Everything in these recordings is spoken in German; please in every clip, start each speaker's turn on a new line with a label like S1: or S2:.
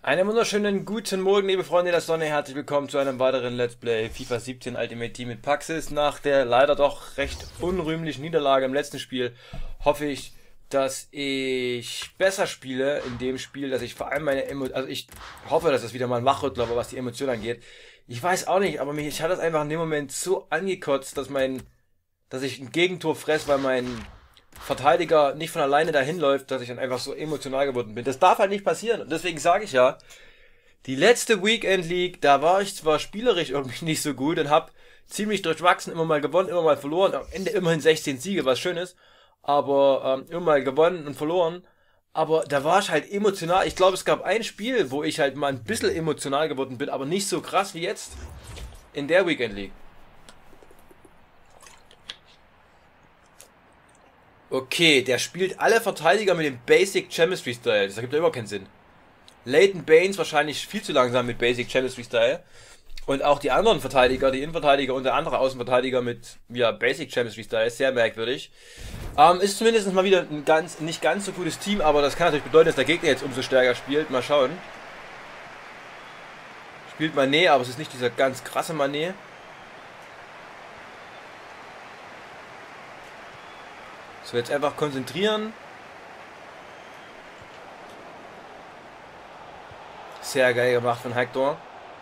S1: Einen wunderschönen guten Morgen, liebe Freunde der Sonne. Herzlich willkommen zu einem weiteren Let's Play FIFA 17 Ultimate Team mit Paxis. Nach der leider doch recht unrühmlichen Niederlage im letzten Spiel hoffe ich, dass ich besser spiele in dem Spiel, dass ich vor allem meine Emotionen, also ich hoffe, dass das wieder mal ein Wachrüttler war, was die Emotionen angeht. Ich weiß auch nicht, aber mich hat das einfach in dem Moment so angekotzt, dass ich ein Gegentor fress, weil mein Verteidiger nicht von alleine dahin läuft, dass ich dann einfach so emotional geworden bin. Das darf halt nicht passieren. Und deswegen sage ich ja, die letzte Weekend League, da war ich zwar spielerisch irgendwie nicht so gut und habe ziemlich durchwachsen immer mal gewonnen, immer mal verloren. Am Ende immerhin 16 Siege, was schön ist. Aber immer mal gewonnen und verloren. Aber da war ich halt emotional. Ich glaube, es gab ein Spiel, wo ich halt mal ein bisschen emotional geworden bin, aber nicht so krass wie jetzt in der Weekend League. Okay, der spielt alle Verteidiger mit dem Basic Chemistry Style. Das ergibt ja überhaupt keinen Sinn. Leighton Baines wahrscheinlich viel zu langsam mit Basic Chemistry Style. Und auch die anderen Verteidiger, die Innenverteidiger und der andere Außenverteidiger mit Basic Chemistry Style. Sehr merkwürdig. Ist zumindest mal wieder ein nicht ganz so gutes Team, aber das kann natürlich bedeuten, dass der Gegner jetzt umso stärker spielt. Mal schauen. Spielt Mané, aber es ist nicht dieser ganz krasse Mané. So, jetzt einfach konzentrieren. Sehr geil gemacht von Hector.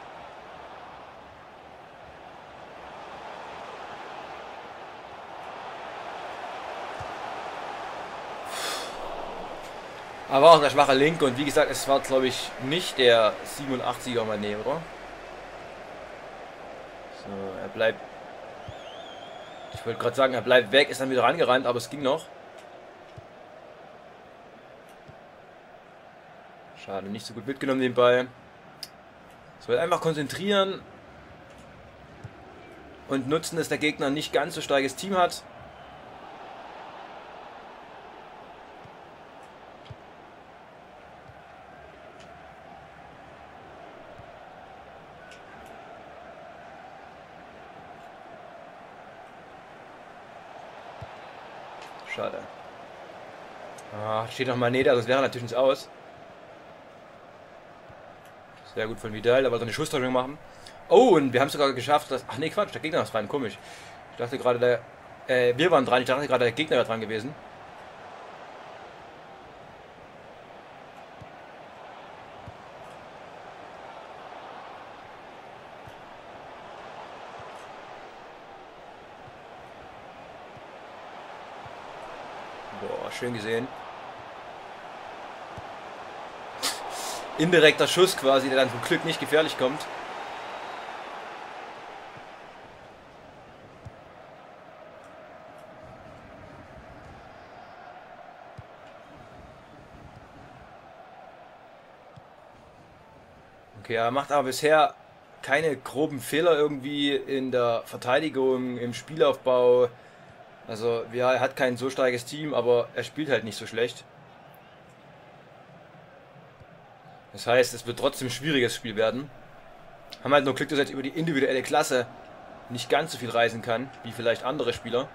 S1: Aber auch der schwache Linke und wie gesagt, es war glaube ich nicht der 87er Mané, oder? So, er bleibt. Ich wollte gerade sagen, er bleibt weg, ist dann wieder rangerannt, aber es ging noch. Schade, nicht so gut mitgenommen den Ball. Es wird einfach konzentrieren und nutzen, dass der Gegner nicht ganz so starkes Team hat. Schade. Steht noch mal Neder, das wäre natürlich ins Aus. Sehr gut von Vidal, da wollte eine Schusstäuschung machen. Oh, und wir haben es sogar geschafft, dass... Ach nee, Quatsch, der Gegner ist dran, komisch. Ich dachte gerade, wir waren dran, ich dachte gerade, der Gegner wäre dran gewesen. Boah, schön gesehen. Indirekter Schuss quasi, der dann zum Glück nicht gefährlich kommt. Okay, er macht aber bisher keine groben Fehler irgendwie in der Verteidigung, im Spielaufbau. Also, ja, er hat kein so starkes Team, aber er spielt halt nicht so schlecht. Das heißt, es wird trotzdem ein schwieriges Spiel werden. Haben halt nur Glück, dass er jetzt über die individuelle Klasse nicht ganz so viel reisen kann, wie vielleicht andere Spieler.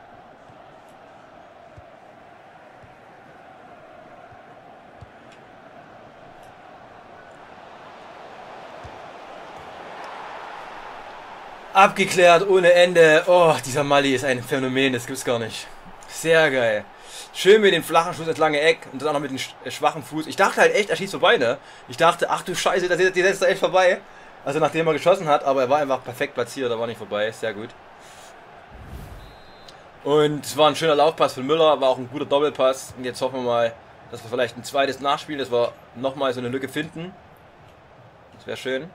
S1: Abgeklärt ohne Ende. Oh, dieser Mali ist ein Phänomen, das gibt's gar nicht. Sehr geil. Schön mit dem flachen Schuss ins lange Eck und dann auch noch mit dem schwachen Fuß. Ich dachte halt echt, er schießt vorbei, ne? Ich dachte, ach du Scheiße, die setzt er echt vorbei. Also nachdem er geschossen hat, aber er war einfach perfekt platziert, er war nicht vorbei. Sehr gut. Und es war ein schöner Laufpass von Müller, war auch ein guter Doppelpass. Und jetzt hoffen wir mal, dass wir vielleicht ein zweites Nachspiel, dass wir nochmal so eine Lücke finden. Das wäre schön.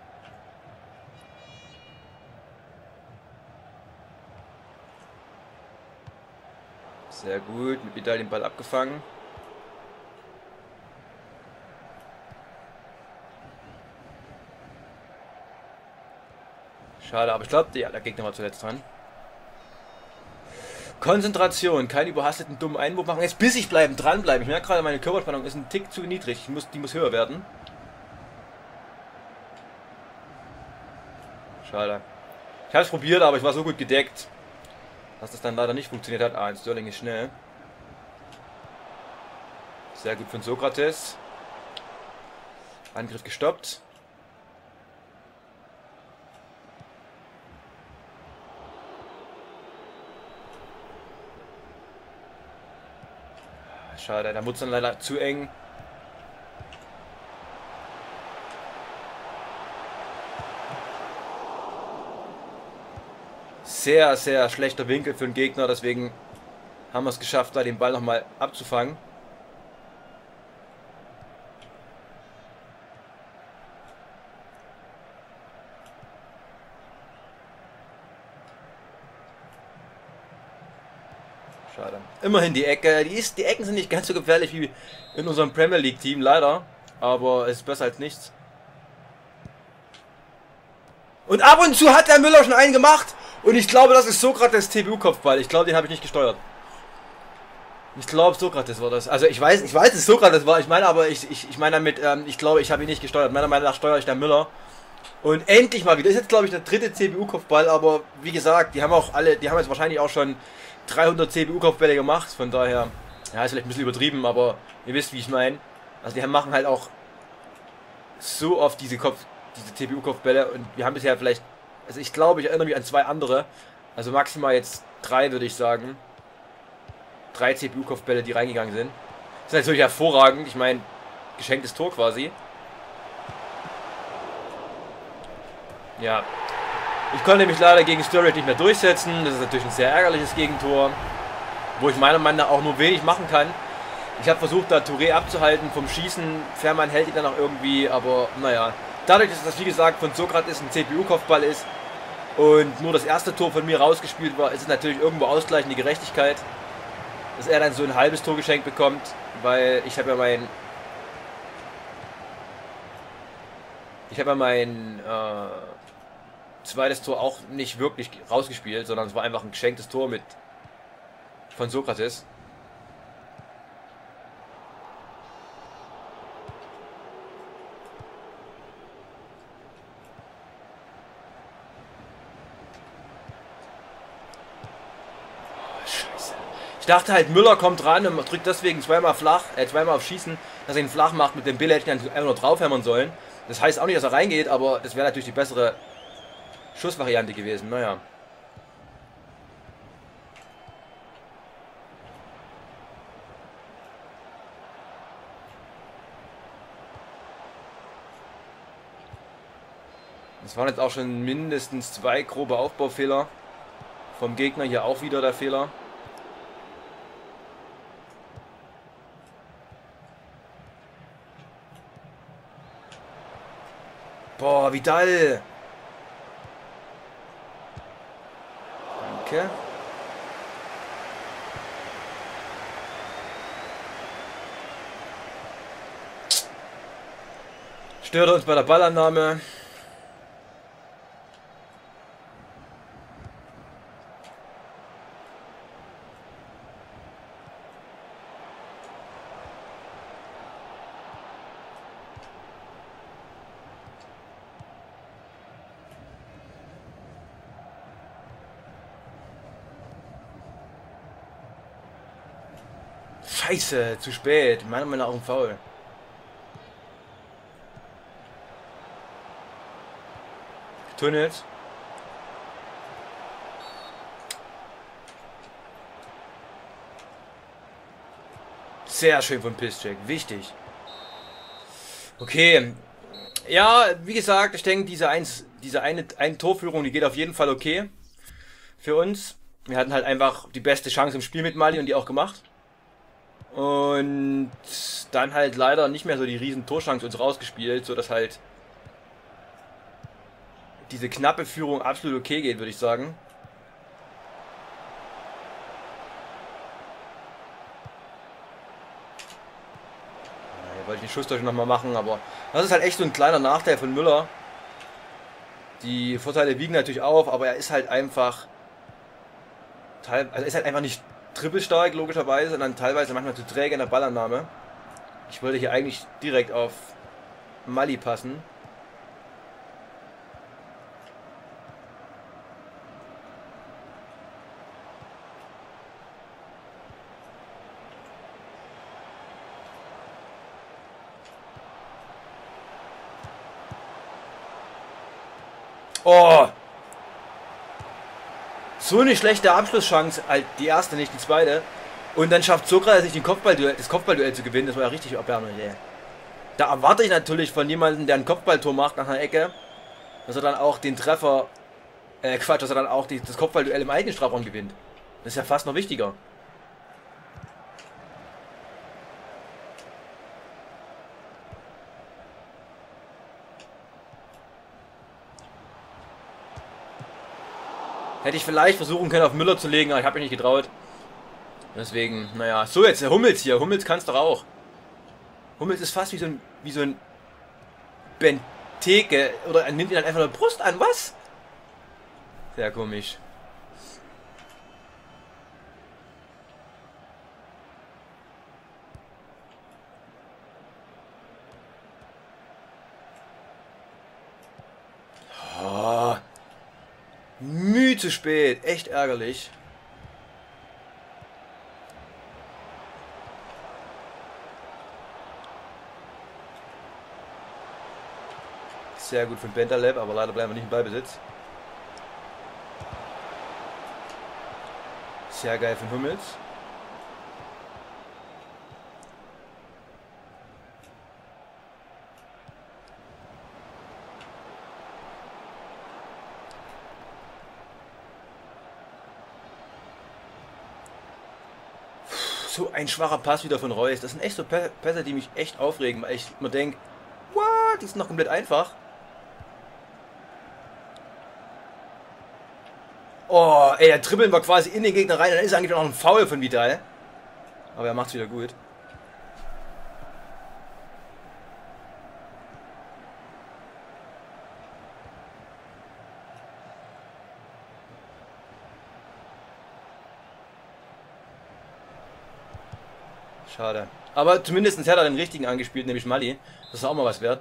S1: Sehr gut, mit Vidal den Ball abgefangen. Schade, aber ich glaube, ja, der Gegner war zuletzt dran. Konzentration, keinen überhasteten dummen Einwurf machen. Jetzt bissig bleiben, dranbleiben. Ich merke gerade, meine Körperspannung ist ein Tick zu niedrig. Die muss höher werden. Schade. Ich habe es probiert, aber ich war so gut gedeckt, dass das dann leider nicht funktioniert hat. Ah, Sterling ist schnell. Sehr gut von Sokrates. Angriff gestoppt. Schade, da wurde es dann leider zu eng. Sehr, sehr schlechter Winkel für den Gegner, deswegen haben wir es geschafft, da den Ball nochmal abzufangen. Schade. Immerhin die Ecke. Die Ecken sind nicht ganz so gefährlich wie in unserem Premier League Team, leider. Aber es ist besser als nichts. Und ab und zu hat der Müller schon einen gemacht. Und ich glaube, das ist Sokrates TBU-Kopfball. Ich glaube, den habe ich nicht gesteuert. Ich glaube, Sokrates war das. Also ich weiß, dass Sokrates war. Ich meine aber, ich meine damit, ich glaube, ich habe ihn nicht gesteuert. Meiner Meinung nach steuere ich der Müller. Und endlich mal wieder. Das ist jetzt, glaube ich, der dritte CBU-Kopfball. Aber wie gesagt, die haben jetzt wahrscheinlich auch schon 300 CBU-Kopfbälle gemacht. Von daher, ja, ist vielleicht ein bisschen übertrieben, aber ihr wisst, wie ich meine. Also die machen halt auch so oft diese CBU-Kopfbälle. Und wir haben bisher vielleicht, also ich glaube, ich erinnere mich an 2 andere. Also maximal jetzt 3, würde ich sagen. 3 CPU-Kopfbälle, die reingegangen sind. Das ist natürlich hervorragend. Ich meine, geschenktes Tor quasi. Ja. Ich konnte mich leider gegen Sturridge nicht mehr durchsetzen. Das ist natürlich ein sehr ärgerliches Gegentor. Wo ich meiner Meinung nach auch nur wenig machen kann. Ich habe versucht, da Touré abzuhalten vom Schießen. Fährmann hält ihn dann auch irgendwie, aber naja. Dadurch, dass das wie gesagt von Sokrates ein CPU-Kopfball ist und nur das erste Tor von mir rausgespielt war, ist es natürlich irgendwo ausgleichende Gerechtigkeit, dass er dann so ein halbes Tor geschenkt bekommt, weil ich habe ja mein zweites Tor auch nicht wirklich rausgespielt, sondern es war einfach ein geschenktes Tor von Sokrates. Ich dachte halt, Müller kommt ran und drückt deswegen zweimal auf Schießen, dass er ihn flach macht. Mit dem Bill hätte ich dann einfach nur draufhämmern sollen. Das heißt auch nicht, dass er reingeht, aber das wäre natürlich die bessere Schussvariante gewesen. Naja. Es waren jetzt auch schon mindestens 2 grobe Aufbaufehler. Vom Gegner hier auch wieder der Fehler. Boah, Vidal! Danke. Stört uns bei der Ballannahme. Scheiße, zu spät. Meiner Meinung nach auch ein Foul. Tunnels. Sehr schön von Piszczek. Wichtig. Okay. Ja, wie gesagt, ich denke, diese eine Torführung, die geht auf jeden Fall okay. Für uns. Wir hatten halt einfach die beste Chance im Spiel mit Mali und die auch gemacht. Und dann halt leider nicht mehr so die riesen Torchance uns rausgespielt, so dass halt diese knappe Führung absolut okay geht, würde ich sagen. Hier wollte ich den Schusstäuschung nochmal machen, aber das ist halt echt so ein kleiner Nachteil von Müller. Die Vorteile wiegen natürlich auf, aber er ist halt einfach nicht trippelstark, logischerweise, sondern teilweise manchmal zu träge in der Ballannahme. Ich wollte hier eigentlich direkt auf Mali passen. Oh! So eine schlechte Abschlusschance, halt die erste, nicht die zweite. Und dann schafft Sokrates sich das Kopfballduell zu gewinnen. Das war ja richtig erbärmlich, ey. Da erwarte ich natürlich von jemandem, der ein Kopfballtor macht nach einer Ecke, dass er dann auch den Treffer, dass er dann auch das Kopfballduell im eigenen Strafraum gewinnt. Das ist ja fast noch wichtiger. Hätte ich vielleicht versuchen können, auf Müller zu legen, aber ich habe mich nicht getraut. Deswegen, naja. So, jetzt der Hummels hier. Hummels kann es doch auch. Hummels ist fast wie so ein Benteke. Oder er nimmt ihn dann einfach eine Brust an. Was? Sehr komisch. Oh, müh zu spät. Echt ärgerlich. Sehr gut für Bentaleb, aber leider bleiben wir nicht im Ballbesitz. Sehr geil von Hummels. So ein schwacher Pass wieder von Reus. Das sind echt so Pässe, die mich echt aufregen, weil ich mir denke, what? Die sind noch komplett einfach. Oh, ey, der dribbeln wir quasi in den Gegner rein. Dann ist eigentlich noch ein Foul von Vidal. Aber er macht's wieder gut. Schade. Aber zumindest hat er den richtigen angespielt, nämlich Mali. Das ist auch mal was wert.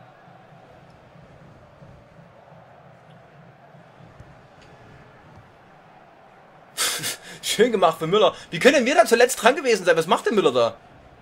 S1: Schön gemacht für Müller. Wie können wir da zuletzt dran gewesen sein? Was macht der Müller da?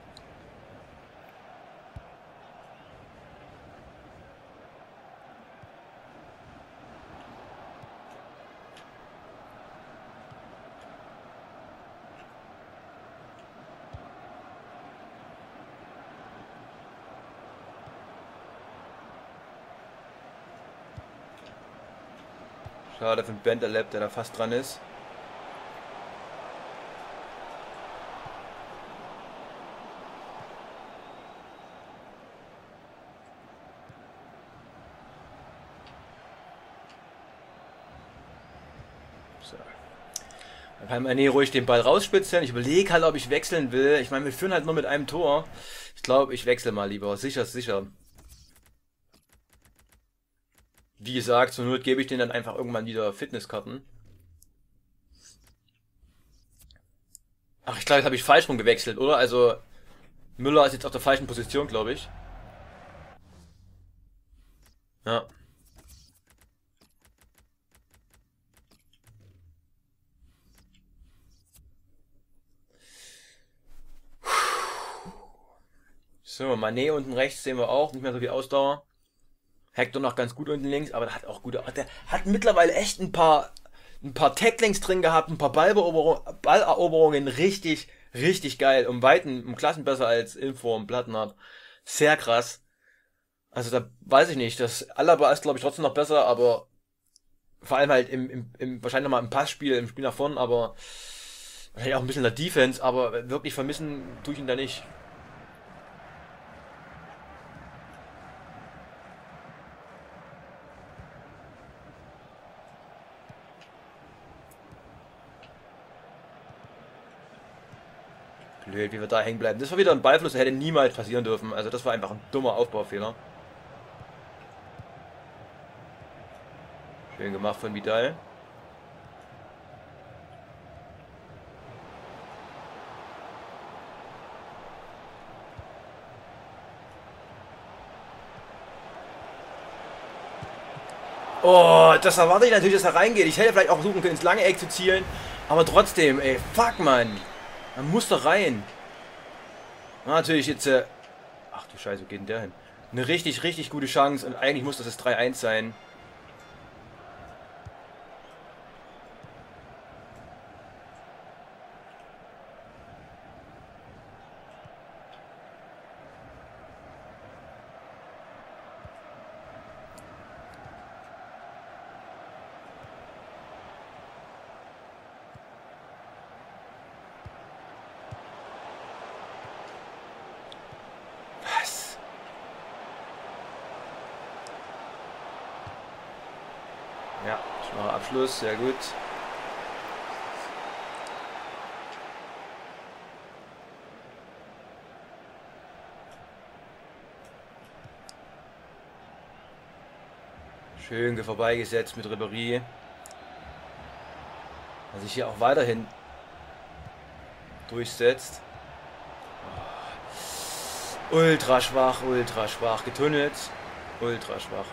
S1: Schade für Bentaleb, der da fast dran ist. So. Dann kann Mané ruhig den Ball rausspitzeln. Ich überlege halt, ob ich wechseln will. Ich meine, wir führen halt nur mit einem Tor. Ich glaube, ich wechsle mal lieber. Sicher, sicher. Wie gesagt, zur Not gebe ich denen dann einfach irgendwann wieder Fitnesskarten. Ach, ich glaube, jetzt habe ich falsch rum gewechselt, oder? Also, Müller ist jetzt auf der falschen Position, glaube ich. Ja. So, Mané unten rechts sehen wir auch. Nicht mehr so viel Ausdauer. Hector noch ganz gut unten links, aber der hat auch gute. Der hat mittlerweile echt ein paar Tacklings drin gehabt, ein paar Balleroberungen, richtig, richtig geil. Um Weiten, um Klassen besser als Inform, Plattenhardt. Sehr krass. Also da weiß ich nicht. Das Alaba ist, glaube ich, trotzdem noch besser, aber vor allem halt wahrscheinlich nochmal im Passspiel, im Spiel nach vorn, aber wahrscheinlich auch ein bisschen in der Defense, aber wirklich vermissen tue ich ihn da nicht. Blöd, wie wir da hängen bleiben. Das war wieder ein Ballfluss, der hätte niemals passieren dürfen. Also das war einfach ein dummer Aufbaufehler. Schön gemacht von Vidal. Oh, das erwarte ich natürlich, dass er reingeht. Ich hätte vielleicht auch versuchen können, ins lange Eck zu zielen. Aber trotzdem, ey, fuck, Mann. Man muss doch rein. Natürlich jetzt, ach du Scheiße, wo geht denn der hin? Eine richtig, richtig gute Chance und eigentlich muss das 3-1 sein. Ja, schneller Abschluss, sehr gut. Schön vorbeigesetzt mit Ribéry. Der sich hier auch weiterhin durchsetzt. Ultra schwach, getunnelt. Ultra schwach.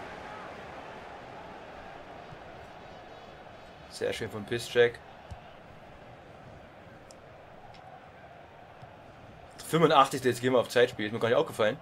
S1: Sehr schön von Piszczek. 85. Jetzt gehen wir auf Zeitspiel. Ist mir gar nicht aufgefallen.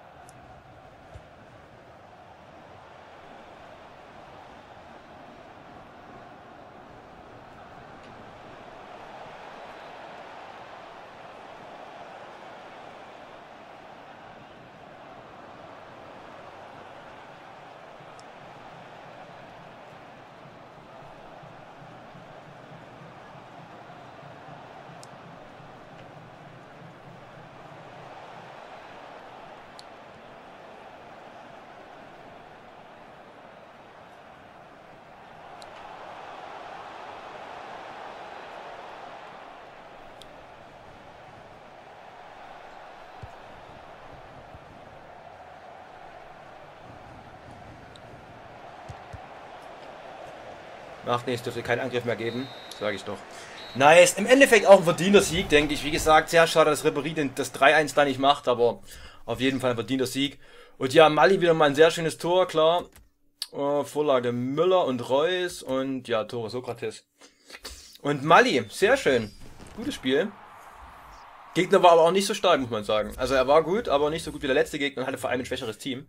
S1: Macht nichts, dürfte keinen Angriff mehr geben. Sage ich doch. Nice. Im Endeffekt auch ein verdienter Sieg, denke ich. Wie gesagt, sehr schade, dass Ribéry das 3-1 da nicht macht, aber auf jeden Fall ein verdienter Sieg. Und ja, Mali wieder mal ein sehr schönes Tor, klar. Vorlage Müller und Reus und ja, Tore Sokrates. Und Mali, sehr schön. Gutes Spiel. Gegner war aber auch nicht so stark, muss man sagen. Also er war gut, aber nicht so gut wie der letzte Gegner und hatte vor allem ein schwächeres Team.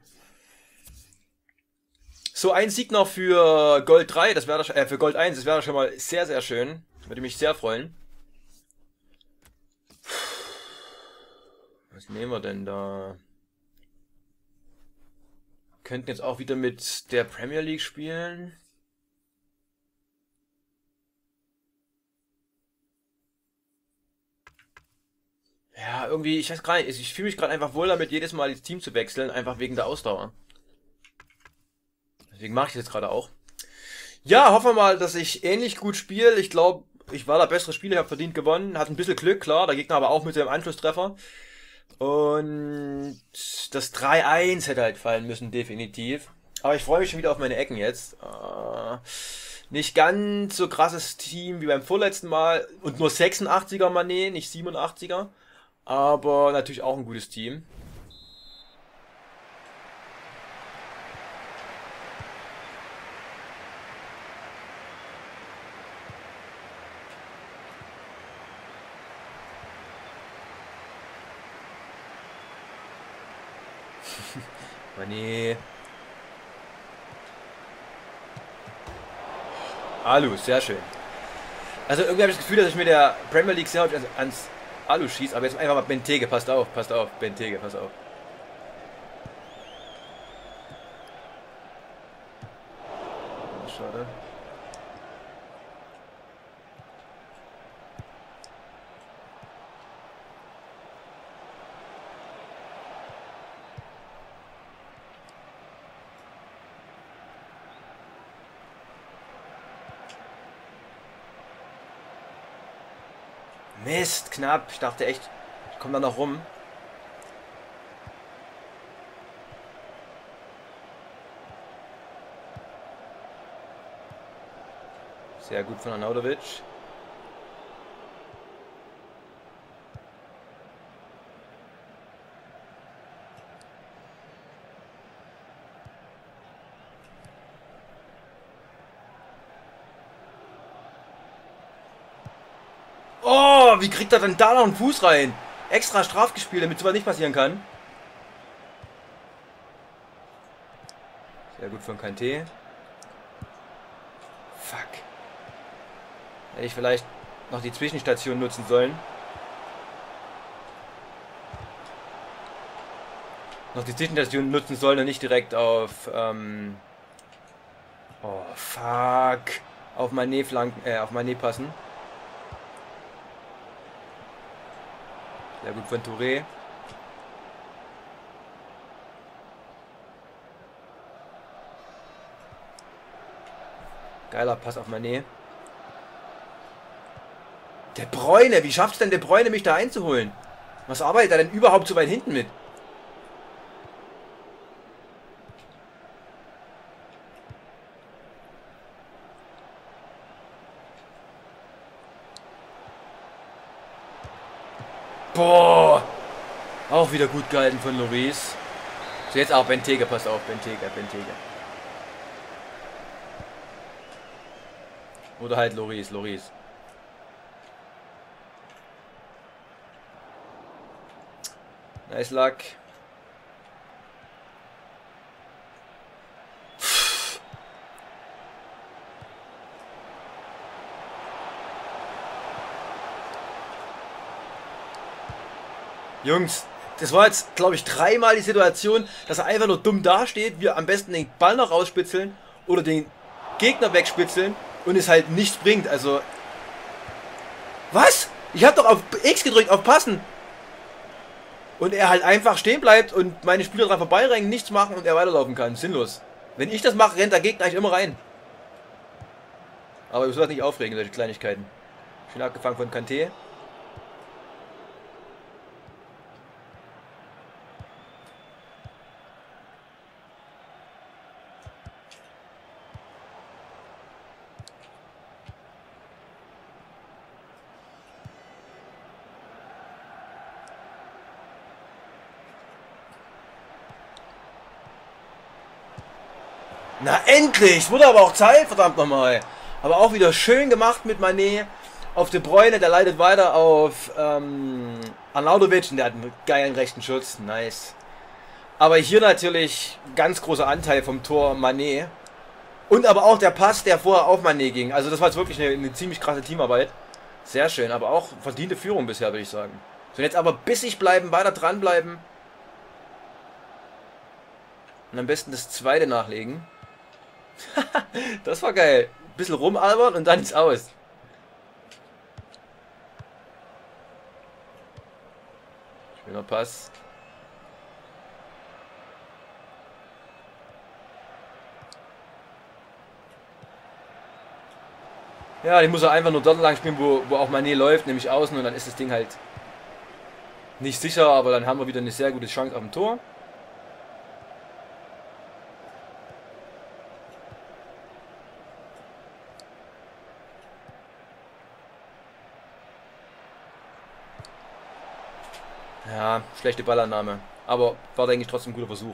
S1: So, ein Sieg noch für Gold 3, das wäre für Gold 1, das wäre schon mal sehr, sehr schön. Würde mich sehr freuen. Was nehmen wir denn da? Könnten jetzt auch wieder mit der Premier League spielen. Ja, irgendwie, ich weiß gar nicht, ich fühle mich gerade einfach wohl damit, jedes Mal das Team zu wechseln, einfach wegen der Ausdauer. Deswegen mache ich das jetzt gerade auch. Ja, hoffen wir mal, dass ich ähnlich gut spiele. Ich glaube, ich war der bessere Spieler, habe verdient gewonnen. Hat ein bisschen Glück, klar. Der Gegner aber auch mit dem Anschlusstreffer. Und das 3-1 hätte halt fallen müssen, definitiv. Aber ich freue mich schon wieder auf meine Ecken jetzt. Nicht ganz so krasses Team wie beim vorletzten Mal. Und nur 86er Mané, nicht 87er. Aber natürlich auch ein gutes Team. Mané. Alu, sehr schön. Also irgendwie habe ich das Gefühl, dass ich mit der Premier League sehr häufig ans Alu schieße, aber jetzt einfach mal Benteke, passt auf, Benteke, pass auf. Schade. Mist, knapp. Ich dachte echt, ich komme da noch rum. Sehr gut von Arnautovic. Oh, wie kriegt er denn da noch einen Fuß rein? Extra Straf gespielt, damit sowas nicht passieren kann. Sehr gut von Kanté. Fuck. Hätte ich vielleicht noch die Zwischenstation nutzen sollen. Noch die Zwischenstation nutzen sollen und nicht direkt auf... oh, fuck. Auf Mané flanken, auf Mané passen. Sehr gut von Touré. Geiler Pass auf Mané. De Bruyne, wie schafft es denn De Bruyne, mich da einzuholen? Was arbeitet er denn überhaupt so weit hinten mit? Boah! Auch wieder gut gehalten von Lloris. So, jetzt auch Benteke, passt auf, Benteke. Oder halt Lloris. Nice luck. Jungs, das war jetzt, glaube ich, dreimal die Situation, dass er einfach nur dumm dasteht, wir am besten den Ball noch rausspitzeln oder den Gegner wegspitzeln und es halt nichts bringt. Also, was? Ich habe doch auf X gedrückt, auf Passen. Und er halt einfach stehen bleibt und meine Spieler dran vorbeirennen, nichts machen und er weiterlaufen kann. Sinnlos. Wenn ich das mache, rennt der Gegner eigentlich immer rein. Aber ich soll das nicht aufregen, solche Kleinigkeiten. Schön abgefangen von Kanté. Na endlich! Wurde aber auch Zeit, verdammt nochmal. Aber auch wieder schön gemacht mit Mané. Auf De Bruyne, der leitet weiter auf Arnautovic und der hat einen geilen rechten Schutz. Nice. Aber hier natürlich ganz großer Anteil vom Tor Mané. Und aber auch der Pass, der vorher auf Mané ging. Also das war jetzt wirklich eine ziemlich krasse Teamarbeit. Sehr schön, aber auch verdiente Führung bisher, würde ich sagen. So, jetzt aber bissig bleiben, weiter dranbleiben. Und am besten das zweite nachlegen. Das war geil. Ein bisschen rumalbern und dann ist aus. Schöner Pass. Ja, den muss er einfach nur dort lang spielen, wo auch Mané läuft, nämlich außen, und dann ist das Ding halt nicht sicher, aber dann haben wir wieder eine sehr gute Chance auf dem Tor. Ja, schlechte Ballannahme. Aber war, denke ich, trotzdem ein guter Versuch.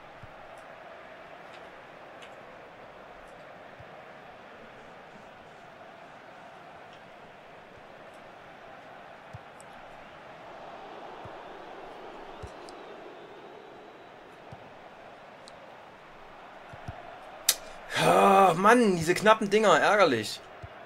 S1: Ah, Mann, diese knappen Dinger, ärgerlich.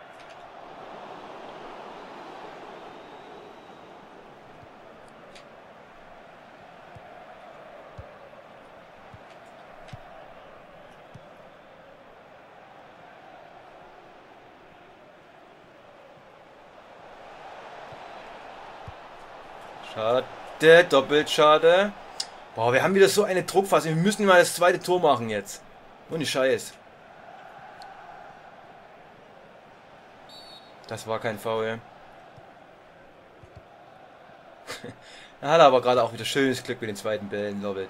S1: Schade, doppelt schade. Boah, wir haben wieder so eine Druckphase. Wir müssen mal das zweite Tor machen jetzt. Ohne Scheiß. Das war kein Foul. Er hat aber gerade auch wieder schönes Glück mit den zweiten Bällen, love it.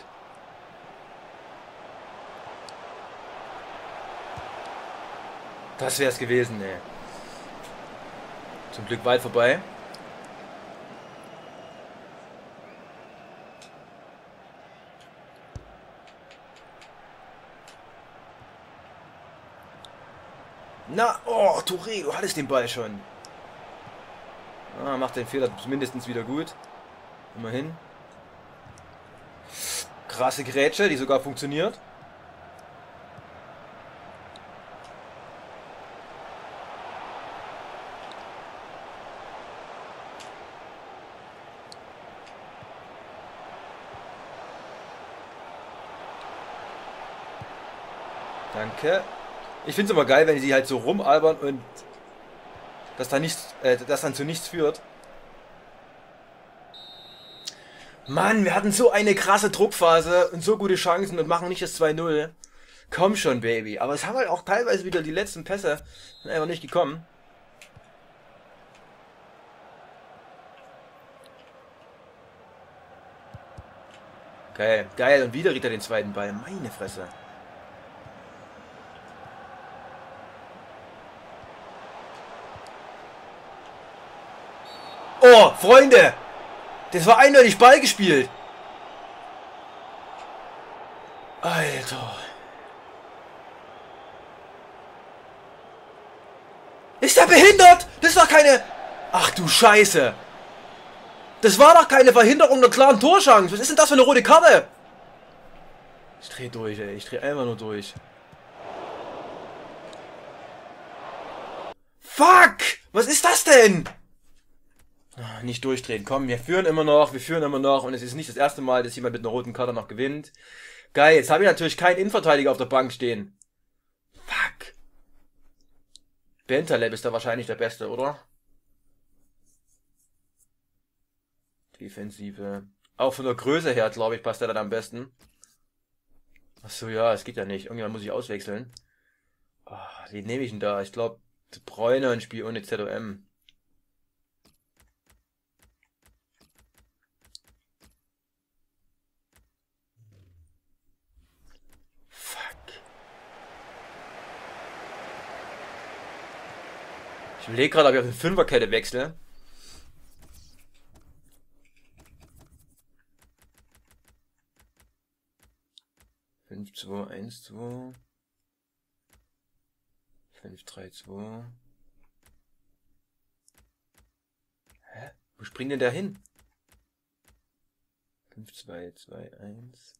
S1: Das wäre es gewesen, ey. Zum Glück weit vorbei. Na, oh, Touré, du hattest den Ball schon. Ah, macht den Fehler zumindest wieder gut. Immerhin. Krasse Grätsche, die sogar funktioniert. Danke. Ich finde es immer geil, wenn sie halt so rumalbern und das dann zu nichts führt. Mann, wir hatten so eine krasse Druckphase und so gute Chancen und machen nicht das 2-0. Komm schon, Baby. Aber es haben halt auch teilweise wieder die letzten Pässe sind einfach nicht gekommen. Geil, geil. Und wieder kriegt er den zweiten Ball. Meine Fresse. Oh, Freunde! Das war eindeutig Ball gespielt. Alter. Ist der behindert? Das ist doch keine... Ach du Scheiße. Das war doch keine Verhinderung der klaren Torchance. Was ist denn das für eine rote Karte? Ich dreh durch, ey. Ich dreh einfach nur durch. Fuck! Was ist das denn? Nicht durchdrehen. Komm, wir führen immer noch. Und es ist nicht das erste Mal, dass jemand mit einer roten Karte noch gewinnt. Geil, jetzt habe ich natürlich keinen Innenverteidiger auf der Bank stehen. Fuck. Bentaleb ist da wahrscheinlich der Beste, oder? Defensive. Auch von der Größe her, glaube ich, passt er dann am besten. Achso, ja, es geht ja nicht. Irgendwann muss ich auswechseln. Oh, wen nehme ich denn da? Ich glaube, De Bruyne ein Spiel ohne ZOM. Ich überlege gerade, ob ich auf eine Fünferkette wechsle. Fünf, 2, 1, 2. 5, 3, 2. Hä? Wo springt denn der hin? 5, 2, 2, 1.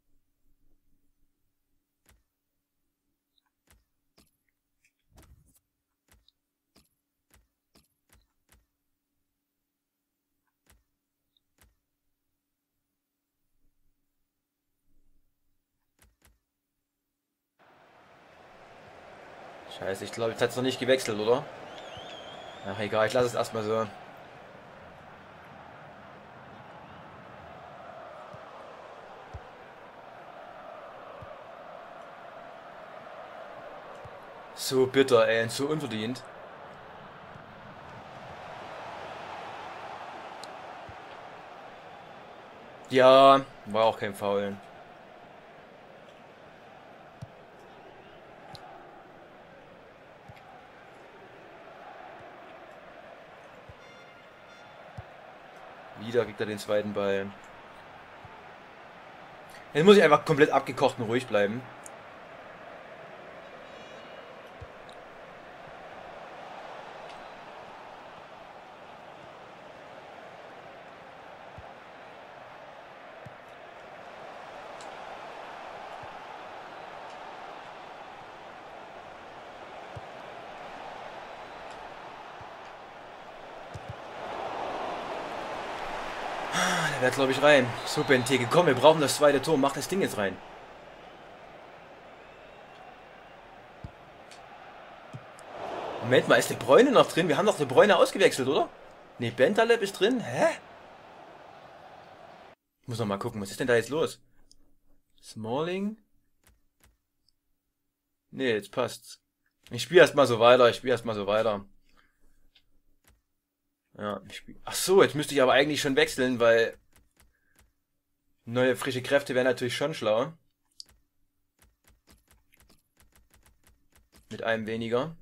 S1: Scheiße, ich glaube, jetzt hat es noch nicht gewechselt, oder? Ach egal, ich lasse es erstmal so. So bitter, ey, und so unverdient. Ja, war auch kein Foul. Wieder kriegt er den zweiten Ball. Jetzt muss ich einfach komplett abgekocht und ruhig bleiben. Der wird, glaube ich, rein. So, Benteke, komm, wir brauchen das zweite Tor. Mach das Ding jetzt rein. Moment mal, ist De Bruyne noch drin? Wir haben doch De Bruyne ausgewechselt, oder? Ne, Bentaleb ist drin. Hä? Ich muss noch mal gucken, was ist denn da jetzt los? Smalling? Ne, jetzt passt's. Ich spiele erstmal so weiter, Ja, Ach so, jetzt müsste ich aber eigentlich schon wechseln, weil neue frische Kräfte wären natürlich schon schlau. Mit einem weniger.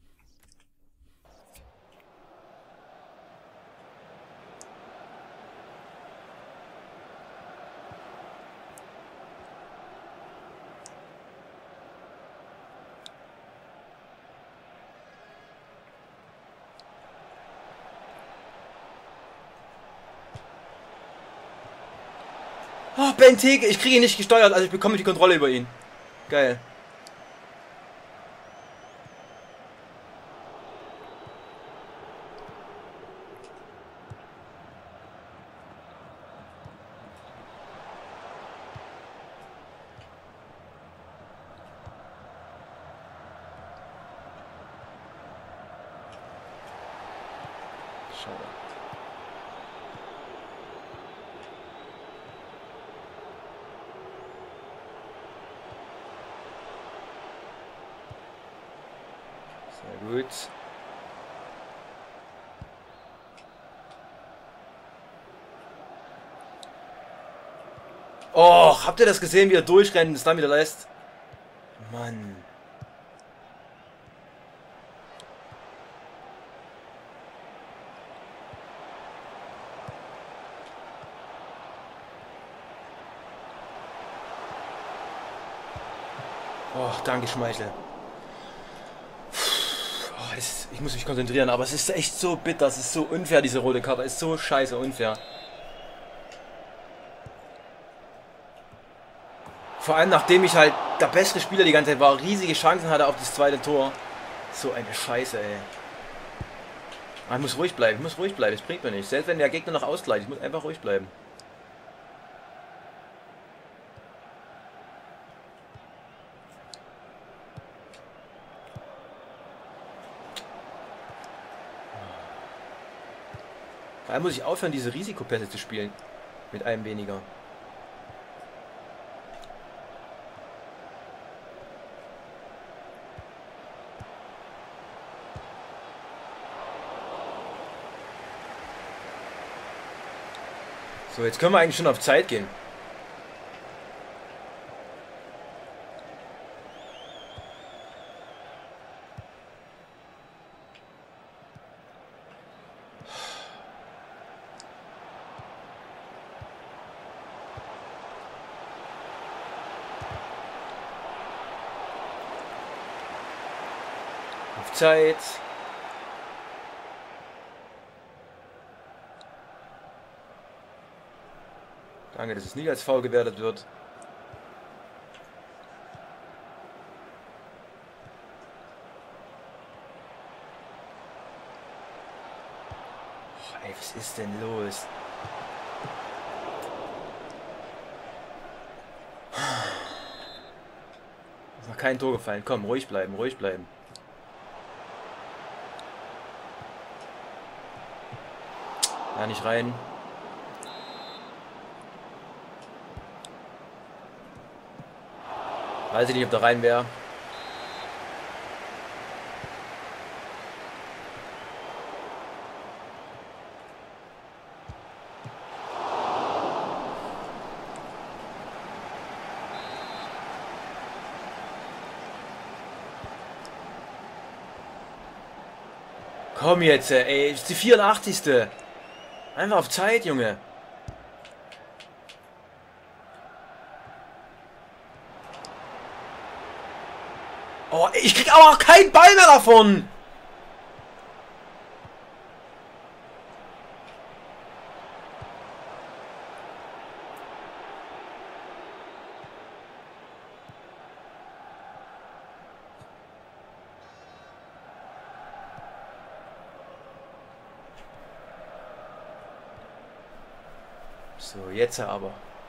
S1: Oh, Benteke, ich kriege ihn nicht gesteuert, also ich bekomme die Kontrolle über ihn. Geil. Schade. Sehr gut. Oh, habt ihr das gesehen, wie er durchrennt und es dann wieder lässt? Mann. Oh, danke Schmeichel. Oh, ich muss mich konzentrieren, aber es ist echt so bitter, es ist so unfair, diese rote Karte. Es ist so scheiße unfair. Vor allem nachdem ich halt der beste Spieler die ganze Zeit war, riesige Chancen hatte auf das zweite Tor. So eine Scheiße, ey. Ich muss ruhig bleiben, das bringt mir nichts. Selbst wenn der Gegner noch ausgleicht, ich muss einfach ruhig bleiben. Vor allem muss ich aufhören, diese Risikopässe zu spielen. Mit einem weniger. So, jetzt können wir eigentlich schon auf Zeit gehen. Auf Zeit. Danke, dass es nicht als Foul gewertet wird. Oh, ey, was ist denn los? Ist noch kein Tor gefallen. Komm, ruhig bleiben, ruhig bleiben. Ja, nicht rein. Weiß ich nicht, ob da rein wäre. Komm jetzt, ey. Das ist die 84. Einfach auf Zeit, Junge. Oh, ich krieg aber auch keinen Ball mehr davon. So, jetzt aber.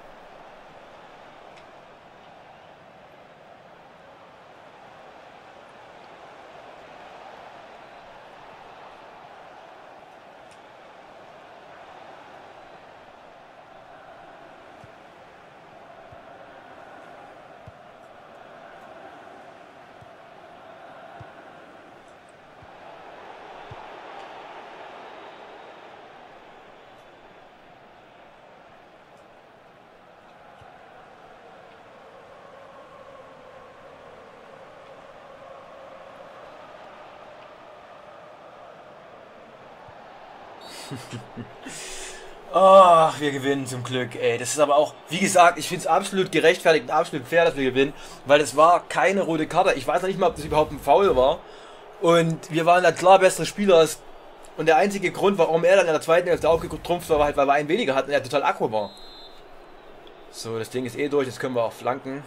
S1: Ach, wir gewinnen zum Glück, ey. Das ist aber auch, wie gesagt, ich finde es absolut gerechtfertigt und absolut fair, dass wir gewinnen, weil es war keine rote Karte. Ich weiß noch nicht mal, ob das überhaupt ein Foul war. Und wir waren da klar bessere Spieler. Und der einzige Grund, warum er dann in der zweiten Hälfte aufgetrumpft war, war halt, weil wir einen weniger hatten und er total aggro war. So, das Ding ist eh durch, jetzt können wir auch flanken.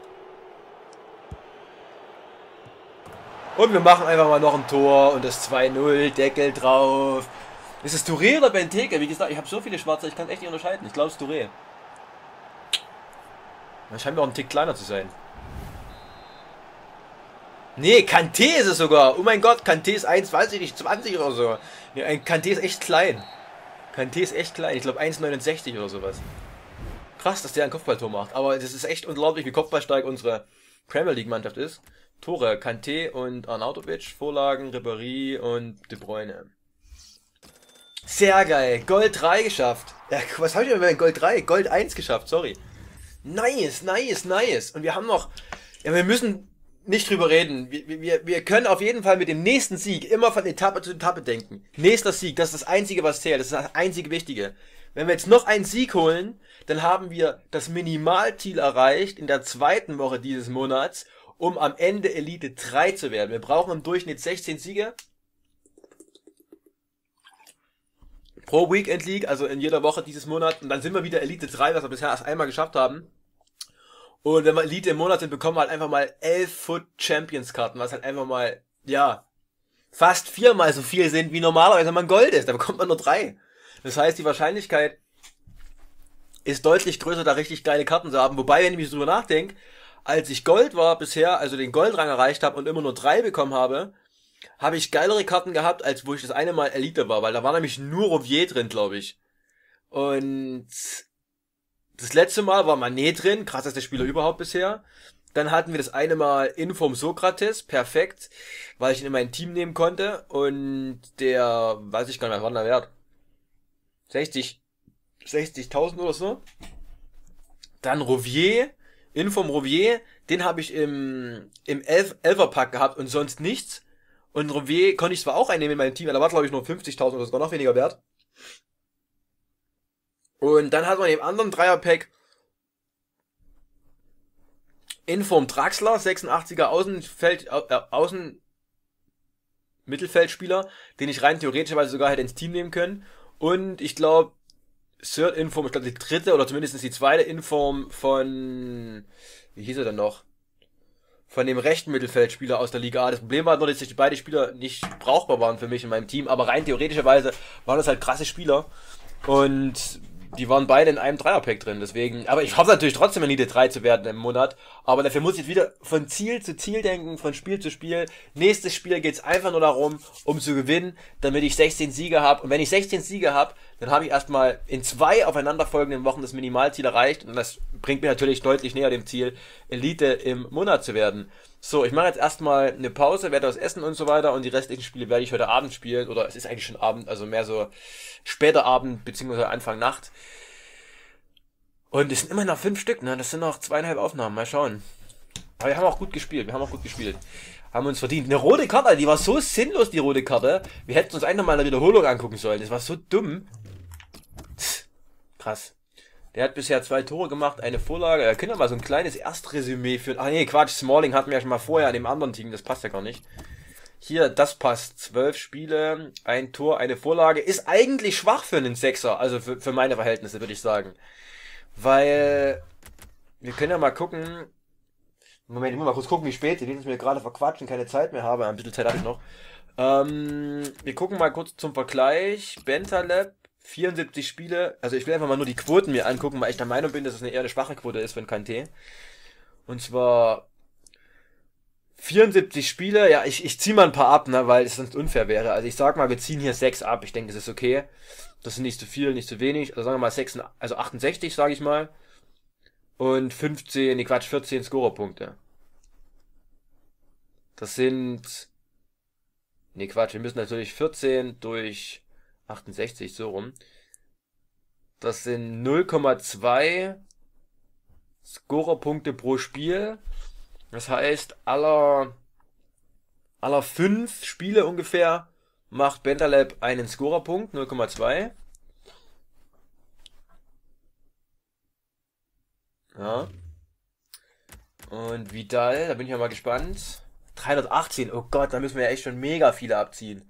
S1: Und wir machen einfach mal noch ein Tor und das 2-0, Deckel drauf. Ist es Touré oder Benteke? Wie gesagt, ich habe so viele Schwarze, ich kann echt nicht unterscheiden. Ich glaube, es ist Touré. Das scheint mir auch ein Tick kleiner zu sein. Nee, Kanté ist es sogar. Oh mein Gott, Kanté ist 1, weiß ich nicht, 20 oder so. Nee, Kanté ist echt klein. Kanté ist echt klein. Ich glaube 1,69 oder sowas. Krass, dass der ein Kopfballtor macht. Aber das ist echt unglaublich, wie kopfballstark unsere Premier League Mannschaft ist. Tore, Kanté und Arnautovic, Vorlagen, Ribéry und De Bruyne. Sehr geil, Gold 3 geschafft. Ja, was habe ich denn bei Gold 3? Gold 1 geschafft, sorry. Nice, nice, nice. Und wir haben noch, ja, wir müssen nicht drüber reden. Wir können auf jeden Fall mit dem nächsten Sieg immer von Etappe zu Etappe denken. Nächster Sieg, das ist das Einzige, was zählt. Das ist das einzige Wichtige. Wenn wir jetzt noch einen Sieg holen, dann haben wir das Minimalziel erreicht in der zweiten Woche dieses Monats, um am Ende Elite 3 zu werden. Wir brauchen im Durchschnitt 16 Siege pro Weekend League, also in jeder Woche dieses Monat. Und dann sind wir wieder Elite 3, was wir bisher erst einmal geschafft haben. Und wenn wir Elite im Monat sind, bekommen wir halt einfach mal 11 Foot Champions Karten, was halt einfach mal, ja, fast 4-mal so viel sind, wie normalerweise, wenn man Gold ist. Da bekommt man nur 3. Das heißt, die Wahrscheinlichkeit ist deutlich größer, da richtig geile Karten zu haben. Wobei, wenn ich mich drüber nachdenke, als ich Gold war bisher, also den Goldrang erreicht habe und immer nur 3 bekommen habe, habe ich geilere Karten gehabt, als wo ich das eine Mal Elite war, weil da war nämlich nur Rouvier drin, glaube ich. Und das letzte Mal war Manet drin, krassester Spieler überhaupt bisher. Dann hatten wir das eine Mal Inform Sokrates, perfekt, weil ich ihn in mein Team nehmen konnte. Und der, weiß ich gar nicht, was war der Wert? 60.000 oder so. Dann Rouvier, Inform Rouvier, den habe ich im 11er-Pack gehabt und sonst nichts. Und Rouvier konnte ich zwar auch einnehmen in meinem Team, aber da war glaube ich nur 50.000 oder sogar noch weniger wert. Und dann hat man im anderen Dreierpack Inform Draxler, 86er Mittelfeldspieler, den ich rein theoretischweise sogar hätte ins Team nehmen können. Und ich glaube, Third Inform, ich glaube die dritte oder zumindest die zweite Inform von, wie hieß er denn noch? Von dem rechten Mittelfeldspieler aus der Liga A. Das Problem war nur, dass die beide Spieler nicht brauchbar waren für mich in meinem Team, aber rein theoretischerweise waren das halt krasse Spieler. Und die waren beide in einem Dreierpack drin, deswegen, aber ich hoffe natürlich trotzdem Elite 3 zu werden im Monat, aber dafür muss ich jetzt wieder von Ziel zu Ziel denken, von Spiel zu Spiel. Nächstes Spiel geht's einfach nur darum, um zu gewinnen, damit ich 16 Siege habe, und wenn ich 16 Siege habe, dann habe ich erstmal in 2 aufeinanderfolgenden Wochen das Minimalziel erreicht, und das bringt mir natürlich deutlich näher dem Ziel, Elite im Monat zu werden. So, ich mache jetzt erstmal eine Pause, werde was essen und so weiter, und die restlichen Spiele werde ich heute Abend spielen, oder es ist eigentlich schon Abend, also mehr so später Abend, beziehungsweise Anfang Nacht. Und es sind immer noch 5 Stück, ne? Das sind noch 2,5 Aufnahmen, mal schauen. Aber wir haben auch gut gespielt, Haben uns verdient. Eine rote Karte, die war so sinnlos, die rote Karte. Wir hätten uns einfach mal eine Wiederholung angucken sollen, das war so dumm. Krass. Der hat bisher 2 Tore gemacht, eine Vorlage. Wir können ja mal so ein kleines Erstresümee führen. Ach nee, Quatsch, Smalling hatten wir ja schon mal vorher an dem anderen Team, das passt ja gar nicht. Hier, das passt. 12 Spiele, ein Tor, eine Vorlage. Ist eigentlich schwach für einen Sechser, also für meine Verhältnisse, würde ich sagen. Weil, wir können ja mal gucken. Moment, ich muss mal kurz gucken, wie spät. Die müssen mir gerade verquatschen, keine Zeit mehr habe. Ein bisschen Zeit habe ich noch. Wir gucken mal kurz zum Vergleich. Bentaleb, 74 Spiele. Also ich will einfach mal nur die Quoten mir angucken, weil ich der Meinung bin, dass es eine eher eine schwache Quote ist für Kanté. Und zwar 74 Spiele. Ja, ich ziehe mal ein paar ab, ne, weil es sonst unfair wäre. Also ich sag mal, wir ziehen hier 6 ab. Ich denke, das ist okay. Das sind nicht zu viel, nicht zu wenig. Also sagen wir mal 6, also 68, sage ich mal. Und 14 Scorerpunkte. Das sind, nee Quatsch, wir müssen natürlich 14 durch 68, so rum. Das sind 0,2 Scorerpunkte pro Spiel. Das heißt, aller 5 Spiele ungefähr macht Bentaleb einen Scorerpunkt, 0,2. Ja. Und Vidal, da bin ich ja mal gespannt. 318, oh Gott, da müssen wir ja echt schon mega viele abziehen.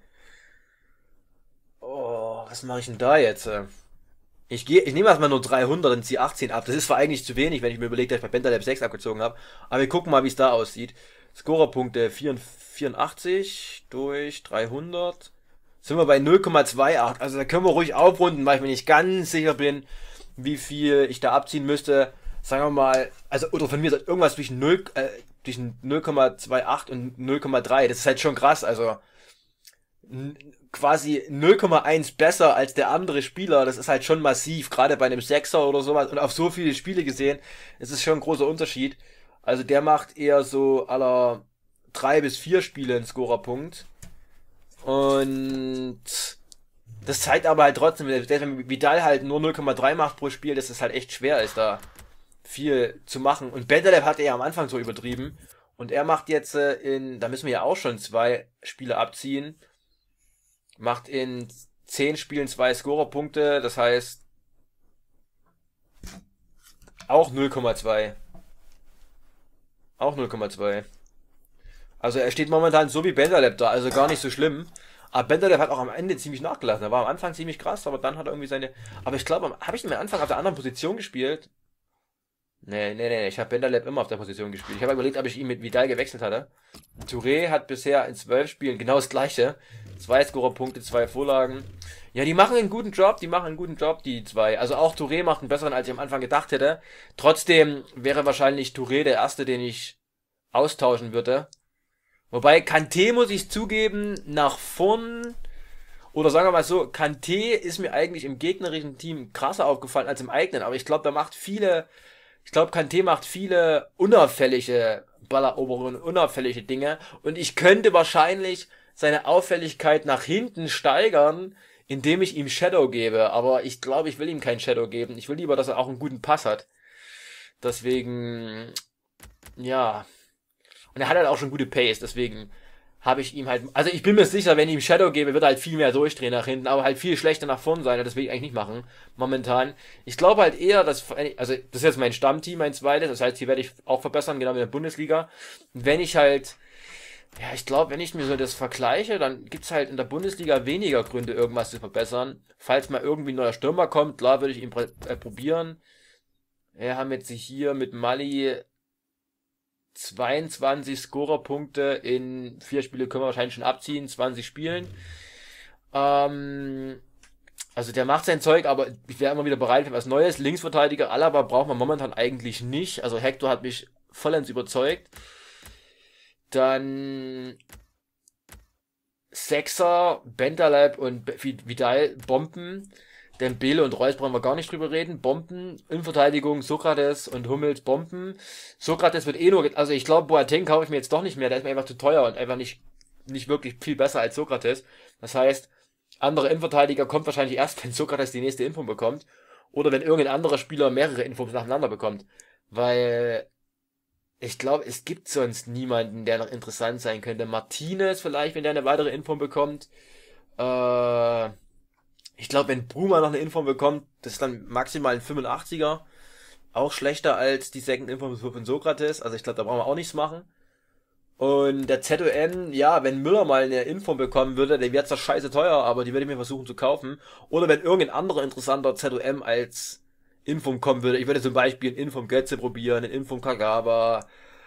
S1: Oh, was mache ich denn da jetzt? Ich nehme erstmal nur 300 und ziehe 18 ab. Das ist zwar eigentlich zu wenig, wenn ich mir überlege, dass ich bei Bentaleb 6 abgezogen habe. Aber wir gucken mal, wie es da aussieht. Scorerpunkte 84 durch 300. Sind wir bei 0,28. Also da können wir ruhig aufrunden, weil ich mir nicht ganz sicher bin, wie viel ich da abziehen müsste. Sagen wir mal, also, oder von mir ist irgendwas zwischen 0,28 und 0,3. Das ist halt schon krass. Also quasi 0,1 besser als der andere Spieler. Das ist halt schon massiv, gerade bei einem Sechser oder sowas. Und auf so viele Spiele gesehen, ist es schon ein großer Unterschied. Also der macht eher so aller 3 bis 4 Spiele einen Scorerpunkt. Und das zeigt aber halt trotzdem, wenn Vidal halt nur 0,3 macht pro Spiel, dass es halt echt schwer ist, da viel zu machen. Und Bentaleb hat er ja am Anfang so übertrieben. Und er macht jetzt da müssen wir ja auch schon 2 Spiele abziehen, macht in 10 Spielen 2 Scorerpunkte, das heißt auch 0,2. Auch 0,2. Also er steht momentan so wie Bentaleb da, also gar nicht so schlimm. Aber Bentaleb hat auch am Ende ziemlich nachgelassen. Er war am Anfang ziemlich krass, aber dann hat er irgendwie seine... Aber ich glaube, habe ich ihn am Anfang auf der anderen Position gespielt? Nee, ich habe Bentaleb immer auf der Position gespielt. Ich habe überlegt, ob ich ihn mit Vidal gewechselt hatte. Touré hat bisher in 12 Spielen genau das gleiche. 2 Scorerpunkte, 2 Vorlagen. Ja, die machen einen guten Job, die 2. Also auch Touré macht einen besseren, als ich am Anfang gedacht hätte. Trotzdem wäre wahrscheinlich Touré der erste, den ich austauschen würde. Wobei Kanté, muss ich zugeben, nach vorn, oder sagen wir mal so, Kanté ist mir eigentlich im gegnerischen Team krasser aufgefallen als im eigenen, aber ich glaube, Kanté macht viele unauffällige Balleroberungen, unauffällige Dinge, und ich könnte wahrscheinlich seine Auffälligkeit nach hinten steigern, indem ich ihm Shadow gebe, aber ich glaube, ich will ihm keinen Shadow geben, ich will lieber, dass er auch einen guten Pass hat. Deswegen, ja... Und er hat halt auch schon gute Pace, deswegen habe ich ihm halt... Also ich bin mir sicher, wenn ich ihm Shadow gebe, wird er halt viel mehr durchdrehen nach hinten, aber halt viel schlechter nach vorn sein. Das will ich eigentlich nicht machen, momentan. Ich glaube halt eher, dass... Also das ist jetzt mein Stammteam, mein zweites. Das heißt, hier werde ich auch verbessern, genau wie in der Bundesliga. Wenn ich halt... Ja, ich glaube, wenn ich mir so das vergleiche, dann gibt's halt in der Bundesliga weniger Gründe, irgendwas zu verbessern. Falls mal irgendwie ein neuer Stürmer kommt, klar würde ich ihn probieren. Wir haben jetzt hier mit Mali 22 Scorerpunkte in 4 Spiele, können wir wahrscheinlich schon abziehen, 20 Spielen. Also der macht sein Zeug, aber ich wäre immer wieder bereit für was Neues. Linksverteidiger, Alaba braucht man momentan eigentlich nicht. Also Hector hat mich vollends überzeugt. Dann Sechser, Bentaleb und Vidal Bomben. Dembele und Reus brauchen wir gar nicht drüber reden. Bomben, Innenverteidigung, Sokrates und Hummels Bomben. Sokrates wird eh nur, also ich glaube, Boateng kaufe ich mir jetzt doch nicht mehr, der ist mir einfach zu teuer und einfach nicht wirklich viel besser als Sokrates. Das heißt, andere Innenverteidiger kommt wahrscheinlich erst, wenn Sokrates die nächste Info bekommt. Oder wenn irgendein anderer Spieler mehrere Infos nacheinander bekommt. Weil ich glaube, es gibt sonst niemanden, der noch interessant sein könnte. Martinez vielleicht, wenn der eine weitere Info bekommt. Ich glaube, wenn Bruma noch eine Info bekommt, das ist dann maximal ein 85er. Auch schlechter als die Second Info von Sokrates. Also ich glaube, da brauchen wir auch nichts machen. Und der ZOM, ja, wenn Müller mal eine Info bekommen würde, der wäre zwar scheiße teuer, aber die würde ich mir versuchen zu kaufen. Oder wenn irgendein anderer interessanter ZOM als Info kommen würde. Ich würde zum Beispiel ein Info Götze probieren, ein Info Kagawa.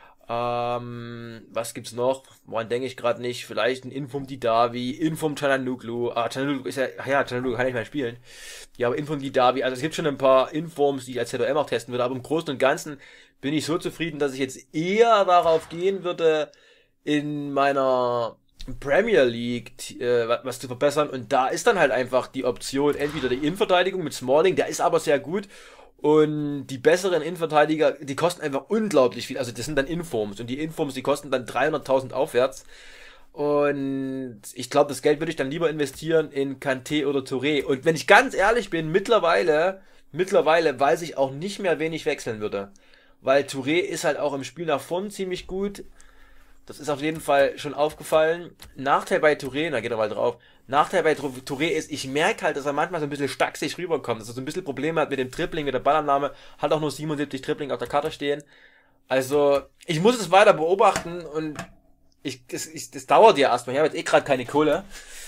S1: Was gibt's noch? Woran denke ich gerade nicht? Vielleicht ein Infom Didavi, Infom Çalhanoğlu. Çalhanoğlu ist ja, Çalhanoğlu kann ich mal spielen. Ja, aber Infom Didavi, also es gibt schon ein paar Informs, die ich als ZOM auch testen würde, aber im Großen und Ganzen bin ich so zufrieden, dass ich jetzt eher darauf gehen würde, in meiner Premier League was zu verbessern, und da ist dann halt einfach die Option, entweder die Innenverteidigung mit Smalling, der ist aber sehr gut, und die besseren Innenverteidiger, die kosten einfach unglaublich viel. Also das sind dann Informs. Und die Informs, die kosten dann 300.000 aufwärts. Und ich glaube, das Geld würde ich dann lieber investieren in Kanté oder Touré. Und wenn ich ganz ehrlich bin, mittlerweile weiß ich auch nicht mehr, wen ich wechseln würde. Weil Touré ist halt auch im Spiel nach vorn ziemlich gut. Das ist auf jeden Fall schon aufgefallen. Nachteil bei Touré, da geht er mal drauf. Nachteil bei Touré ist, ich merke halt, dass er manchmal so ein bisschen stacksig rüberkommt. Dass er so ein bisschen Probleme hat mit dem Dribbling, mit der Ballannahme. Hat auch nur 77 Dribbling auf der Karte stehen. Also, ich muss es weiter beobachten, und das dauert ja erstmal. Ich habe jetzt eh gerade keine Kohle.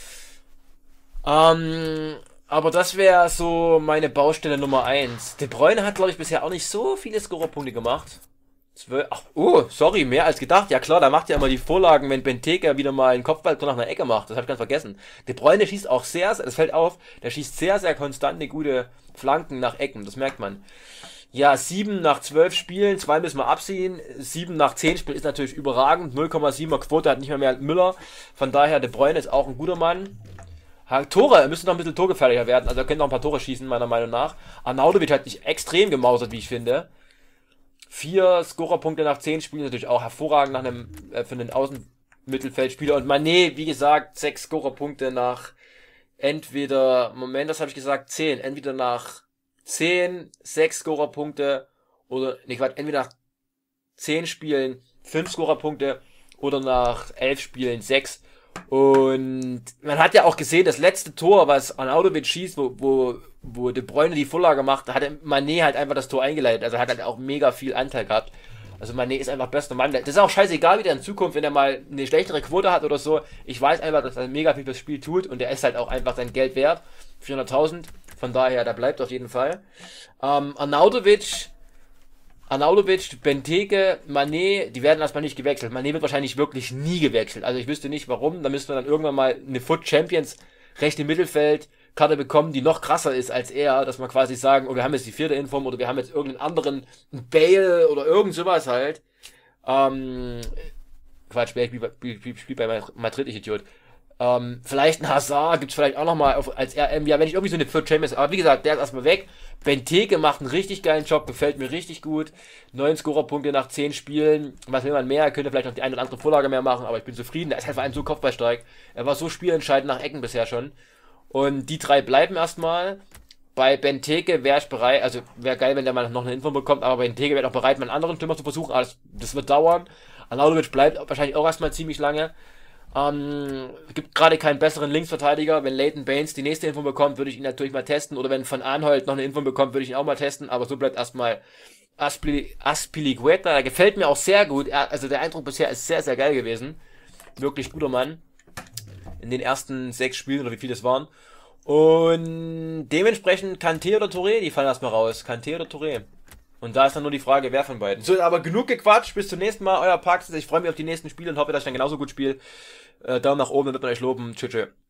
S1: Aber das wäre so meine Baustelle Nummer 1. De Bruyne hat, glaube ich, bisher auch nicht so viele Scorerpunkte gemacht. 12, sorry, mehr als gedacht. Ja klar, da macht ja immer die Vorlagen, wenn Benteke wieder mal einen Kopfball nach einer Ecke macht. Das habe ich ganz vergessen. De Bruyne schießt auch das fällt auf, der schießt sehr, sehr konstant eine gute Flanken nach Ecken. Das merkt man. Ja, 7 nach 12 Spielen, 2 müssen wir abziehen. 7 nach 10 Spielen ist natürlich überragend. 0,7er Quote hat nicht mehr Müller. Von daher, De Bruyne ist auch ein guter Mann. Tore, er müsste noch ein bisschen torgefährlicher werden. Also er könnte noch ein paar Tore schießen, meiner Meinung nach. Arnautovic hat nicht extrem gemausert, wie ich finde. 4 Scorerpunkte nach 10 Spielen, natürlich auch hervorragend nach einem, für einen Außenmittelfeldspieler. Und Mané, wie gesagt, 6 Scorerpunkte nach entweder, Moment, das habe ich gesagt, 10. Entweder nach 10, 6 Scorerpunkte oder, nicht Quatsch, entweder nach 10 Spielen 5 Scorerpunkte oder nach 11 Spielen 6. Und man hat ja auch gesehen, das letzte Tor, was Arnautovic schießt, wo De Bruyne die Vorlage macht, da hat Mané halt einfach das Tor eingeleitet. Also hat halt auch mega viel Anteil gehabt. Also Mané ist einfach bester Mann. Das ist auch scheißegal, wie der in Zukunft, wenn er mal eine schlechtere Quote hat oder so. Ich weiß einfach, dass er mega viel fürs Spiel tut und der ist halt auch einfach sein Geld wert. 400.000. Von daher, da bleibt auf jeden Fall. Arnautovic, Benteke, Mané, die werden erstmal nicht gewechselt. Mané wird wahrscheinlich wirklich nie gewechselt. Also ich wüsste nicht warum. Da müsste man dann irgendwann mal eine Foot Champions rechte Mittelfeld-Karte bekommen, die noch krasser ist als er, dass man quasi sagen, oh, wir haben jetzt die 4. Inform oder wir haben jetzt irgendeinen anderen, einen Bale oder irgend sowas halt. Quatsch, ich spiel bei Madrid, ich Idiot. Vielleicht ein Hazard gibt's vielleicht auch nochmal als RM. Ja, wenn ich irgendwie so eine Foot Champions, aber wie gesagt, der ist erstmal weg. Benteke macht einen richtig geilen Job, gefällt mir richtig gut. 9 Scorerpunkte nach 10 Spielen. Was will man mehr? Er könnte vielleicht noch die eine oder andere Vorlage mehr machen, aber ich bin zufrieden. Der ist halt vor allem so kopfballstark. Er war so spielentscheidend nach Ecken bisher schon. Und die 3 bleiben erstmal. Bei Benteke wäre ich bereit, also wäre geil, wenn der mal noch eine Info bekommt, aber Benteke wäre auch bereit, mal einen anderen Stürmer zu versuchen. Aber das wird dauern. Arnautovic bleibt wahrscheinlich auch erstmal ziemlich lange. Gibt gerade keinen besseren Linksverteidiger. Wenn Leighton Baines die nächste Info bekommt, würde ich ihn natürlich mal testen. Oder wenn Van Aanholt noch eine Info bekommt, würde ich ihn auch mal testen. Aber so bleibt erstmal Azpilicueta. Der gefällt mir auch sehr gut. Also der Eindruck bisher ist sehr, sehr geil gewesen. Wirklich guter Mann. In den ersten 6 Spielen oder wie viele es waren. Und dementsprechend Kanté oder Touré, die fallen erstmal raus. Kanté oder Touré. Und da ist dann nur die Frage, wer von beiden. So, aber genug gequatscht. Bis zum nächsten Mal. Euer Paxis. Ich freue mich auf die nächsten Spiele und hoffe, dass ich dann genauso gut spiele. Daumen nach oben, dann wird man euch loben. Tschüss.